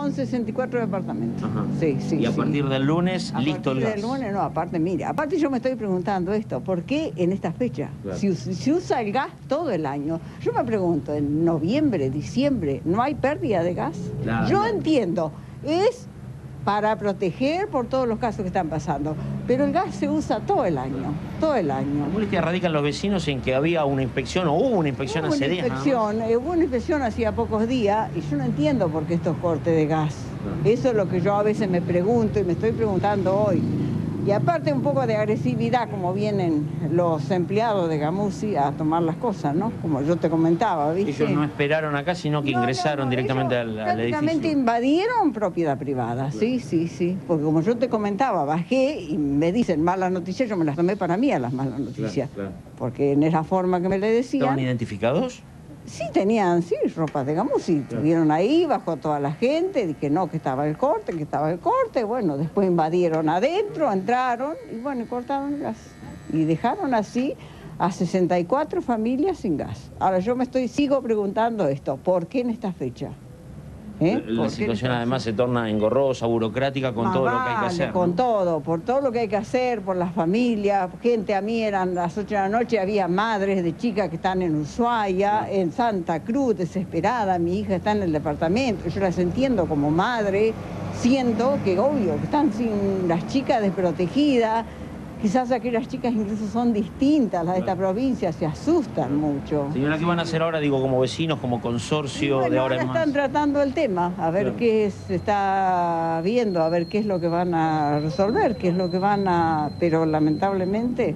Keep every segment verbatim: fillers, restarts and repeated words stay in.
son sesenta y cuatro departamentos. Ajá. Sí, sí, y a sí. partir del lunes, a listo el partir gas. del lunes, no, aparte, mire, aparte yo me estoy preguntando esto, ¿por qué en esta fecha? Claro. Si, si usa el gas todo el año. Yo me pregunto, en noviembre, diciembre, ¿no hay pérdida de gas? Claro, yo claro. entiendo, es para proteger por todos los casos que están pasando, pero el gas se usa todo el año, todo el año. La molestia radican los vecinos en que había una inspección, o hubo una inspección Hubo hace una días. inspección, eh, hubo una inspección hacía pocos días y yo no entiendo por qué estos cortes de gas. Claro. Eso es lo que yo a veces me pregunto y me estoy preguntando hoy. Y aparte un poco de agresividad, como vienen los empleados de Gamusi a tomar las cosas, ¿no? Como yo te comentaba, ¿viste? Ellos no esperaron acá, sino que No, ingresaron no, no, directamente ellos al, al prácticamente edificio. invadieron propiedad privada, sí, sí, sí. Porque como yo te comentaba, bajé y me dicen malas noticias, yo me las tomé para mí a las malas noticias. Claro, claro. Porque en esa forma que me le decían... ¿Estaban identificados? Sí, tenían, sí, ropa de Gamusi. Claro. Estuvieron ahí, bajó toda la gente, que no, que estaba el corte, que estaba el corte. Bueno, después invadieron adentro, entraron y bueno, y cortaron el gas. Y dejaron así a sesenta y cuatro familias sin gas. Ahora yo me estoy, sigo preguntando esto, ¿por qué en esta fecha? ¿Eh? La situación además se torna engorrosa, burocrática, con Más todo lo que hay que vale, hacer. con ¿no? todo, por todo lo que hay que hacer, por las familias, gente. A mí eran las ocho de la noche, había madres de chicas que están en Ushuaia, en Santa Cruz, desesperada, mi hija está en el departamento, yo las entiendo como madre, siento que obvio, que están sin las chicas desprotegidas, quizás aquellas chicas incluso son distintas, las de esta provincia, se asustan mucho. Señora, ¿qué van a hacer ahora, digo, como vecinos, como consorcio Bueno, de ahora ahora en más? están tratando el tema, a ver Claro. qué se está viendo, a ver qué es lo que van a resolver, qué es lo que van a... Pero lamentablemente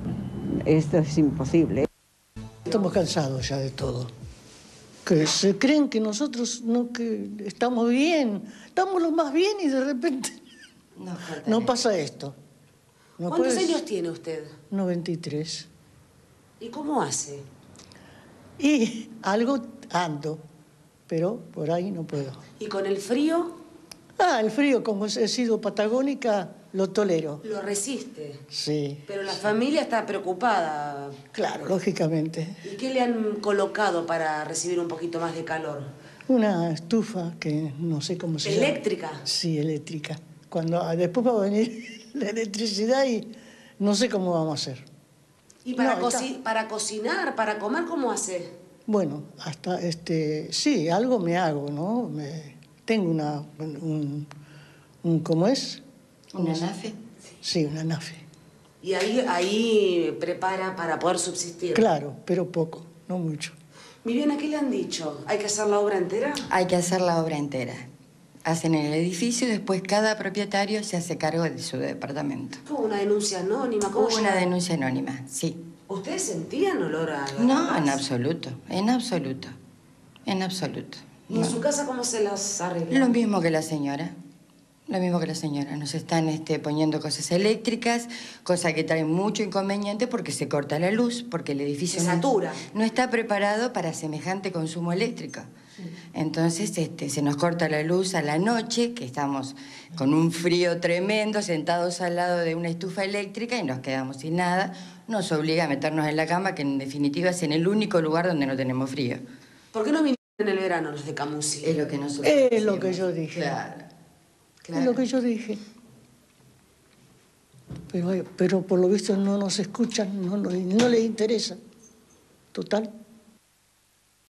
esto es imposible. Estamos cansados ya de todo. Que se creen que nosotros no, que estamos bien, estamos lo más bien y de repente No, no pasa esto. No ¿Cuántos puedes- años tiene usted? noventa y tres. ¿Y cómo hace? Y algo ando, pero por ahí no puedo. ¿Y con el frío? Ah, el frío, como he sido patagónica, lo tolero. Lo resiste. Sí, Pero la familia está preocupada. claro, lógicamente. ¿Y qué le han colocado para recibir un poquito más de calor? Una estufa que no sé cómo se llama. ¿Eléctrica? Sí, eléctrica. Cuando, ah, después va a venir la electricidad y no sé cómo vamos a hacer. ¿Y para, No, está- coci- para cocinar, para comer, cómo hace? Bueno, hasta este, sí, algo me hago, ¿no? Me, tengo una, un, un, ¿cómo es? ¿Una nafe? Sí, una nafe. Y ahí, ahí prepara para poder subsistir. Claro, pero poco, no mucho. Viviana, ¿qué le han dicho? ¿Hay que hacer la obra entera? Hay que hacer la obra entera. Hacen el edificio y después cada propietario se hace cargo de su departamento. ¿Fue una denuncia anónima? ¿Cómo Hubo una llegó? denuncia anónima, sí. ¿Ustedes sentían olor a gas? No, en absoluto, en absoluto, en absoluto. ¿Y en No. su casa cómo se las arreglan? Lo mismo que la señora, lo mismo que la señora. Nos están este, poniendo cosas eléctricas, cosa que trae mucho inconveniente porque se corta la luz, porque el edificio Se no- satura. no está preparado para semejante consumo eléctrico. Entonces este, se nos corta la luz a la noche, que estamos con un frío tremendo, sentados al lado de una estufa eléctrica y nos quedamos sin nada. Nos obliga a meternos en la cama, que en definitiva es en el único lugar donde no tenemos frío. ¿Por qué no vinieron en el verano los de Camusi? Es lo que nosotros Es lo decimos. que yo dije. Claro, claro. Es lo que yo dije. Pero, pero por lo visto no nos escuchan, no, no, no les interesa. Total.